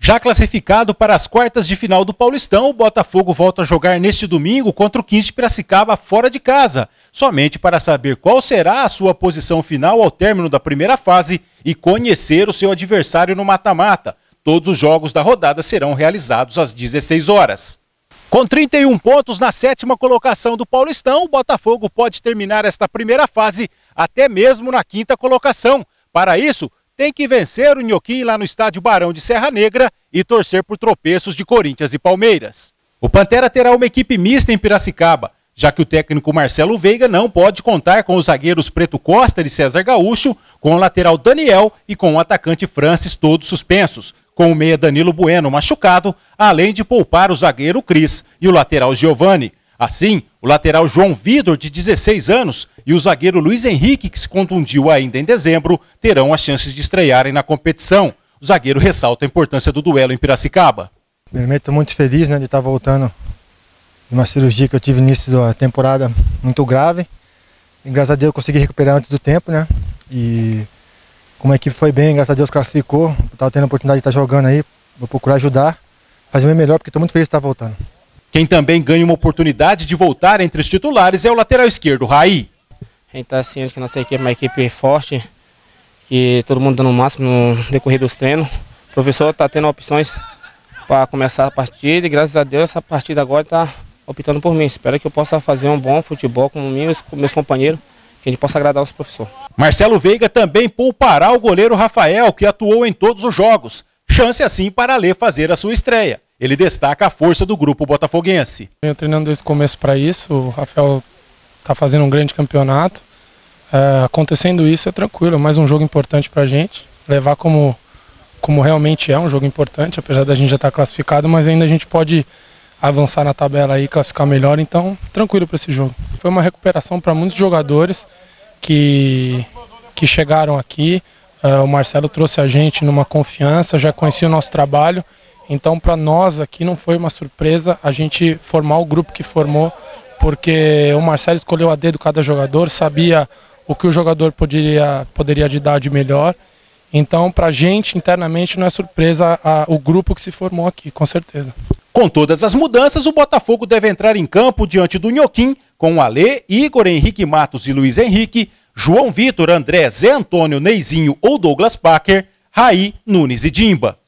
Já classificado para as quartas de final do Paulistão, o Botafogo volta a jogar neste domingo contra o 15 de Piracicaba fora de casa, somente para saber qual será a sua posição final ao término da primeira fase e conhecer o seu adversário no mata-mata. Todos os jogos da rodada serão realizados às 16 horas. Com 31 pontos na 7ª colocação do Paulistão, o Botafogo pode terminar esta primeira fase até mesmo na 5ª colocação. Para isso, tem que vencer o Inhoquim lá no estádio Barão de Serra Negra e torcer por tropeços de Corinthians e Palmeiras. O Pantera terá uma equipe mista em Piracicaba, já que o técnico Marcelo Veiga não pode contar com os zagueiros Preto Costa e César Gaúcho, com o lateral Daniel e com o atacante Francis todos suspensos, com o meia Danilo Bueno machucado, além de poupar o zagueiro Cris e o lateral Giovani. Assim, o lateral João Vitor, de 16 anos, e o zagueiro Luiz Henrique, que se contundiu ainda em dezembro, terão as chances de estrearem na competição. O zagueiro ressalta a importância do duelo em Piracicaba. Primeiramente, estou muito feliz, de estar voltando de uma cirurgia que eu tive no início da temporada muito grave. E, graças a Deus eu consegui recuperar antes do tempo, E como a equipe foi bem, graças a Deus classificou. Estava tendo a oportunidade de estar jogando aí, vou procurar ajudar, fazer o meu melhor, porque estou muito feliz de estar voltando. Quem também ganha uma oportunidade de voltar entre os titulares é o lateral esquerdo, Raí. A gente está ciente que a nossa equipe é uma equipe forte, que todo mundo dando o máximo no decorrer dos treinos. O professor está tendo opções para começar a partida e, graças a Deus, essa partida agora está optando por mim. Espero que eu possa fazer um bom futebol com meus companheiros, que a gente possa agradar os professores. Marcelo Veiga também poupará o goleiro Rafael, que atuou em todos os jogos. Chance assim para Alê fazer a sua estreia. Ele destaca a força do grupo botafoguense. Venho treinando desde o começo para isso, o Rafael está fazendo um grande campeonato. Acontecendo isso é tranquilo, é mais um jogo importante para a gente. Levar como realmente é um jogo importante, apesar da gente já estar classificado, mas ainda a gente pode avançar na tabela e classificar melhor, então tranquilo para esse jogo. Foi uma recuperação para muitos jogadores que chegaram aqui. O Marcelo trouxe a gente numa confiança, já conhecia o nosso trabalho. Então, para nós aqui não foi uma surpresa a gente formar o grupo que formou, porque o Marcelo escolheu a dedo cada jogador, sabia o que o jogador poderia dar de melhor. Então, para a gente, internamente, não é surpresa o grupo que se formou aqui, com certeza. Com todas as mudanças, o Botafogo deve entrar em campo diante do Inhoquim, com Alê, Igor, Henrique Matos e Luiz Henrique, João Vitor, André, Zé Antônio, Neizinho ou Douglas Packer, Raí, Nunes e Dimba.